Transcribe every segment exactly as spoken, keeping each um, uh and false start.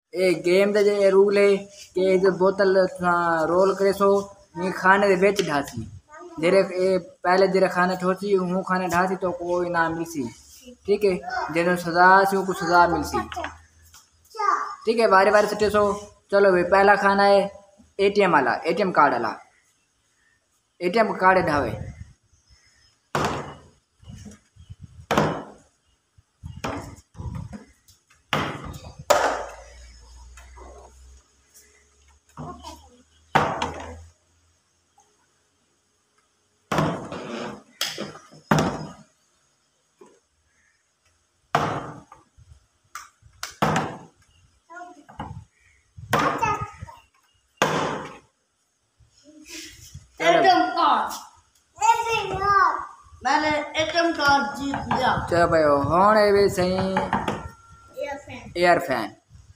ये गेम दे जे रूल है कि जो बोतल रोल करे सो ये खाने दे बेच ढासी जेरे ए पहले जेरे खाने छोड़सी हूँ खाने ढासी तो कोई इनाम मिलसी। ठीक है, जेनो सजा से उनको सजा मिलसी। ठीक है, बारी बारी से सो चलो भाई पहला खाना है एटीएम वाला, एटीएम कार्ड वाला, एटीएम कार्ड ढावे। एटीएम कार्ड मैंने एटीएम कार्ड जीत लिया। चलो भाई हुण ए भी सही एयर फैन।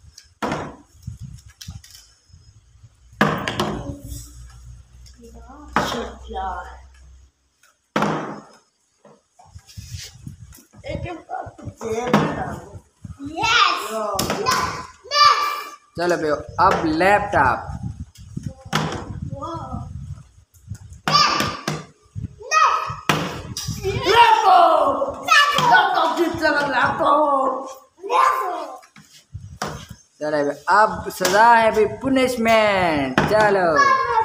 एटीएम कार्ड जेब में डालो। चलो भाई अब लैपटॉप। चलो अब सजा है भाई, पुनिशमेंट। चलो